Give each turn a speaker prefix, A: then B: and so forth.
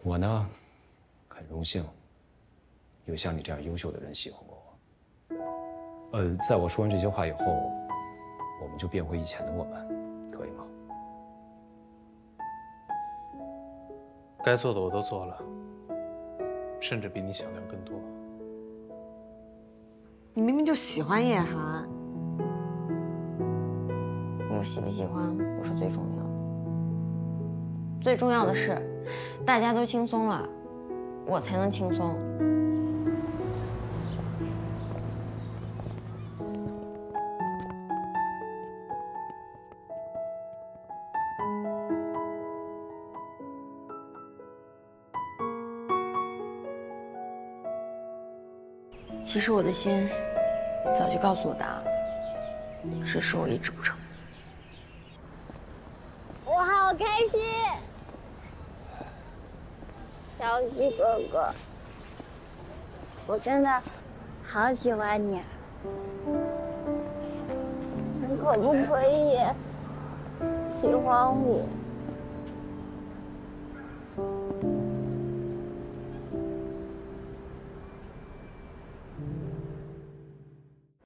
A: 我呢，很荣幸有像你这样优秀的人喜欢过我。在我说完这些话以后，我们就变回以前的我们，可以吗？
B: 该做的我都做了，甚至比你想的要更多。
C: 你明明就喜欢叶寒。
D: 我喜不喜欢不是最重要的，最重要的是，大家都轻松了，我才能轻松。其实我的心早就告诉我答案了，只是我一直不承认。
E: 我好开心，小喜哥哥，我真的好喜欢你啊！你可不可以也喜欢我？